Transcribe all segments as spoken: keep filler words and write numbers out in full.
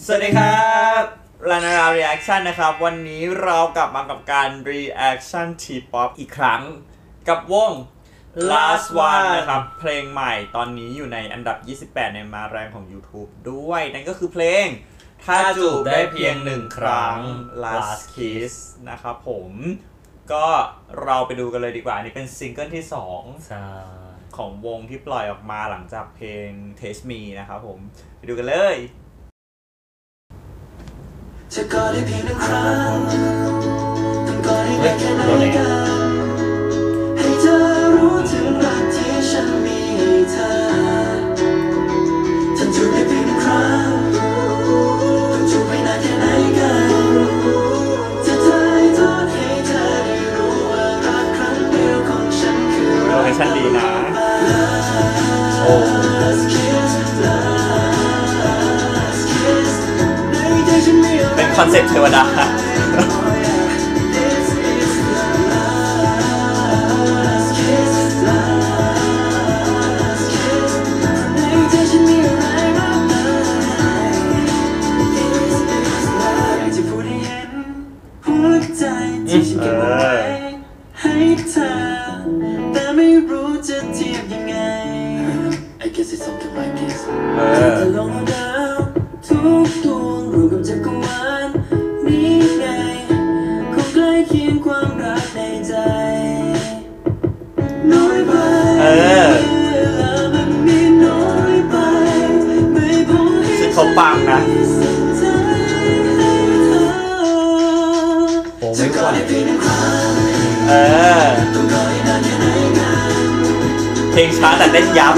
สวัสดีครับลานารา reaction นะครับวันนี้เรากลับมากับการ reaction T-pop อีกครั้งกับวง last one นะครับเพลงใหม่ตอนนี้อยู่ในอันดับยี่สิบแปดในมาแรงของ YouTube ด้วยนั่นก็คือเพลงถ้าจูบได้เพียงหนึ่งครั้ง last kiss นะครับผมก็เราไปดูกันเลยดีกว่าอันนี้เป็นซิงเกิลที่สองของวงที่ปล่อยออกมาหลังจากเพลง Taste Me นะครับผมไปดูกันเลยจะกอดได้เพียงหนึ่งครั้งต้องกอดให้ได้แค่ไหนกันให้เธอรู้ถึงรักที่ฉันมีให้เธอฉันจูบได้เพียงหนึ่งครั้งต้องจูบไปนานแค่ไหนกันจะทายทอดให้เธอได้รู้ว่ารักครั้งเดียวของฉันคือรักฉันดีนะโอ้เป็นคอนเซ็ปต์เทวดาที่ฉันเก็บเอาไว้ให้เธอแต่ไม่รู้จะเทียบยังไง I guess it's something like this จะลงดาวทุกดวงรวมกับจักรวาลนี้ไงคงใกล้เคียงความรักในใจน้อยไปมันมีน้อยไปไม่พอซึ่งเขาปังนะโอ้ไม่ไหวเออเพลงช้าแต่เต้นยับ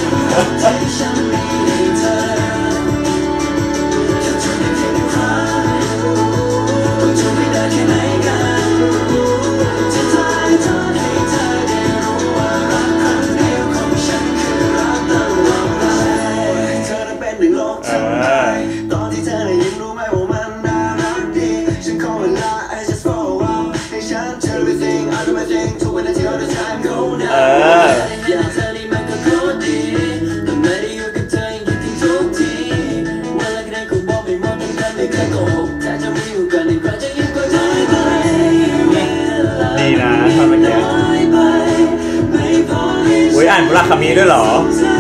ดีนะทำแบบนี้อุ้ยอ่านมุราคามิด้วยเหรอ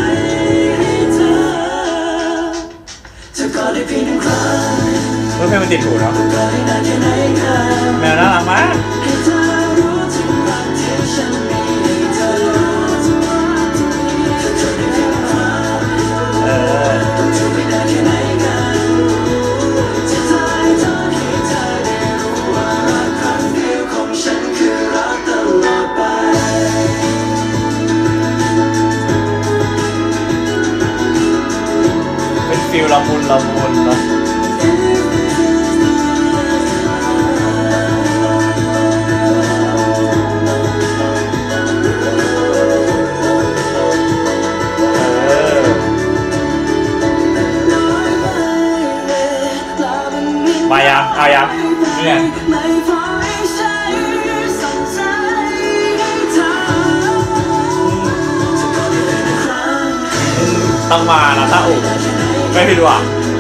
เพื่อนมันติดหูเนาะแมวน่ารักมากฟิลละมุนละมุนเนาะมายังเอายังเนี่ยต้องมานะตาอุไม่ผิดหวัง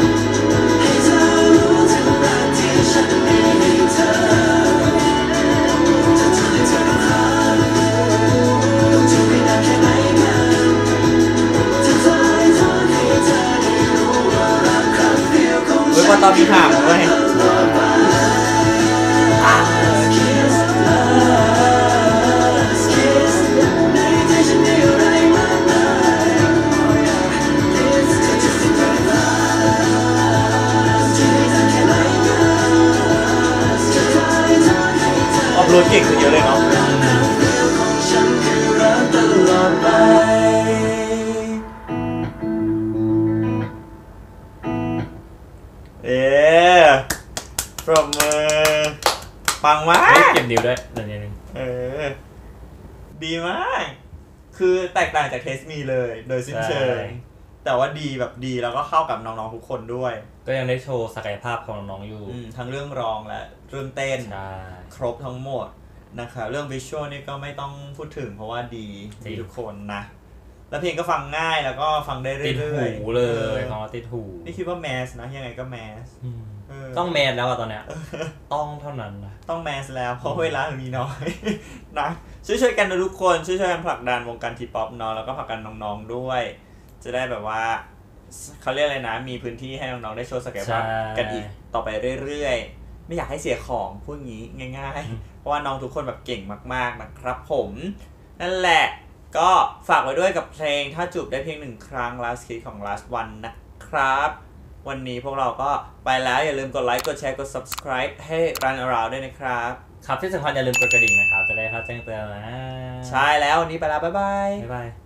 เฮ้ยว่าตอนมีห่างเลยรู้เก่งขึ้นเยอะเลยเนาะเอ๊ะปรบมือปังมากเก็บดิวด้วยเดี๋ยวนี้เออดีมากคือแตกต่างจากเทสมีเลยโดยสิ้นเชิงแต่ว่าดีแบบดีแล้วก็เข้ากับน้องๆทุกคนด้วยก็ยังได้โชว์ศักยภาพของน้องๆอยู่ทั้งเรื่องร้องและเรื่องเต้นครบทั้งหมดนะคะเรื่องวิชวลนี่ก็ไม่ต้องพูดถึงเพราะว่าดีดีทุกคนนะแล้วเพลงก็ฟังง่ายแล้วก็ฟังได้เรื่อยๆติดหูเลยฟังแล้วติดหูนี่คิดว่าแมสนะยังไงก็แมสต้องแมสแล้วอะตอนเนี้ยต้องเท่านั้นนะต้องแมสแล้วเพราะเวลามีน้อยนะช่วยๆกันนะทุกคนช่วยๆกันผลักดันวงการทีป๊อปเนาะแล้วก็ผลักดันน้องๆด้วยจะได้แบบว่าเขาเรียกอะไรนะมีพื้นที่ให้น้องๆได้โชว์ศักยภาพกันอีกต่อไปเรื่อยๆไม่อยากให้เสียของพูดงี้ง่ายๆเพราะว่าน้องทุกคนแบบเก่งมากๆนะครับผมนั่นแหละก็ฝากไว้ด้วยกับเพลงถ้าจูบได้เพียงหนึ่งครั้ง last kiss ของ last one นะครับวันนี้พวกเราก็ไปแล้วอย่าลืมกดไลค์กดแชร์กด subscribe ให้ Run Around ด้วยนะครับครับที่สำคัญอย่าลืมกดกระดิ่งนะครับจะได้รับแจ้งเตือนนะใช่แล้ววันนี้ไปแล้วบ๊ายบายบ๊ายบาย